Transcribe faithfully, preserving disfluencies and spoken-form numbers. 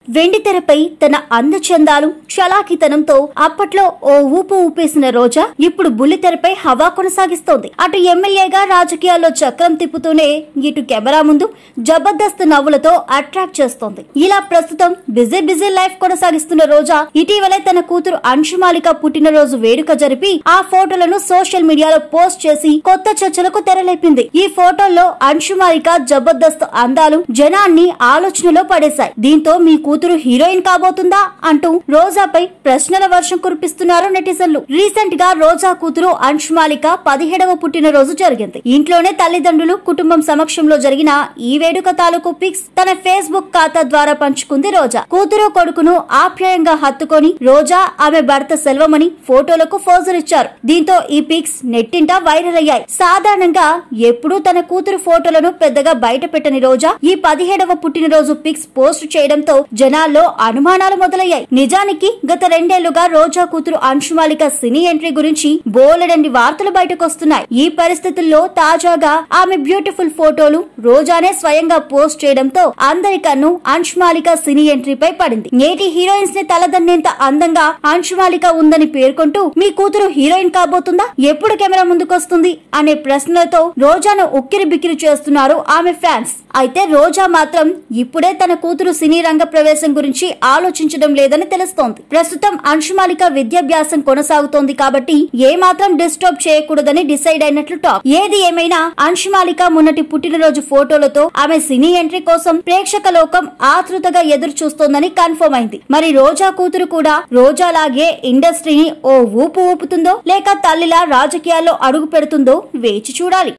వెండితెరపై తన అందచందాలు చలాకితనంతో అప్పట్లో ఓ ఊపు ఊపేసిన రోజా ఇప్పుడు బుల్లితెరపై హవా కొనసాగిస్తోంది. అటు ఎమ్మెల్యేగా రాజకీయాల్లో చక్రం తిప్పుతూనే ఇటు కెమెరా ముందు జబర్దస్త్ నవ్వులతో అట్రాక్ట్ చేస్తోంది. ఇలా ప్రస్తుతం బిజీ బిజీ లైఫ్ కొనసాగిస్తున్న రోజా ఇటీవలే తన కూతురు అంశుమాలిక పుట్టినరోజు వేడుక జరిపి ఆ ఫోటోలను సోషల్ మీడియాలో పోస్ట్ చేసి కొత్త చర్చలకు తెరలేపింది. ఈ ఫోటోల్లో అంశుమాలిక జబర్దస్త్ అందాలు జనాన్ని ఆలోచనలో పడేశాయి. దీంతో మీ కూతురు హీరోయిన్ కాబోతుందా అంటూ రోజాపై ప్రశ్నల వర్షం కురిపిస్తున్నారు నెటిజన్లు. రీసెంట్ గా రోజా కూతురు అంశుమాలిక పదిహేడవ పుట్టినరోజు జరిగింది. ఇంట్లోనే తల్లిదండ్రులు కుటుంబం సమక్షంలో జరిగిన ఈ వేడుక తాలూకు పిక్స్ తన ఫేస్బుక్ ఖాతా ద్వారా పంచుకుంది రోజా. కూతురు కొడుకును ఆప్యాయంగా హత్తుకొని రోజా ఆమె భర్త సెల్వమని ఫోటోలకు పోజులిచ్చారు. దీంతో ఈ పిక్స్ నెట్టింట వైరల్ అయ్యాయి. సాధారణంగా ఎప్పుడూ తన కూతురు ఫోటోలను పెద్దగా బయట పెట్టని రోజా ఈ పదిహేడవ పుట్టినరోజు పిక్స్ పోస్ట్ చేయడంతో జనాల్లో అనుమానాలు మొదలయ్యాయి. నిజానికి గత రెండేళ్లుగా రోజా కూతురు అంశుమాలిక సినీ ఎంట్రీ గురించి బోలెడన్ని వార్తలు బయటకొస్తున్నాయి. ఈ పరిస్థితుల్లో తాజాగా ఆమె బ్యూటిఫుల్ ఫోటోలు రోజానే స్వయంగా పోస్ట్ చేయడంతో అందరి కన్ను అంశుమాలిక సినీ ఎంట్రీపై పడింది. నేటి హీరోయిన్స్ ని తలదన్నేంత అందంగా అంశుమాలిక ఉందని పేర్కొంటూ మీ కూతురు హీరోయిన్ కాబోతుందా, ఎప్పుడు కెమెరా ముందుకొస్తుంది అనే ప్రశ్నలతో రోజాను ఉక్కిరి బిక్కిరి చేస్తున్నారు ఆమె ఫ్యాన్స్. అయితే రోజా మాత్రం ఇప్పుడే తన కూతురు సినీ రంగ ప్రవేశం గురించి ఆలోచించడం లేదని తెలుస్తోంది. ప్రస్తుతం అంశుమాలిక విద్యాభ్యాసం కొనసాగుతోంది కాబట్టి ఏ మాత్రం డిస్టర్బ్ చేయకూడదని డిసైడ్ అయినట్లు టాక్. ఏది ఏమైనా అంశుమాలిక మొన్నటి పుట్టినరోజు ఫోటోలతో ఆమె సినీ ఎంట్రీ కోసం ప్రేక్షక లోకం ఆతృతగా ఎదురు చూస్తోందని కన్ఫర్మ్ అయింది. మరి రోజా కూతురు కూడా రోజాలాగే ఇండస్ట్రీని ఓ ఊపు ఊపుతుందో లేక తల్లిలా రాజకీయాల్లో అడుగు పెడుతుందో వేచి చూడాలి.